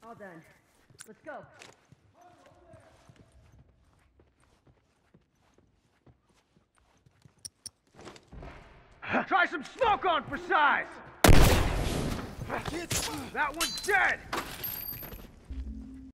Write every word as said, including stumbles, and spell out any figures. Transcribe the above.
All done. Let's go. Try some smoke on for size! That one's dead!